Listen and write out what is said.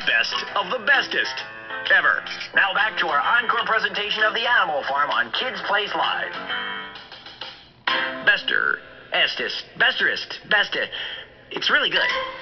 best of the bestest ever. Now back to our encore presentation of The Animal Farm on Kids Place Live. Bester, estis, besterest, best. It's really good.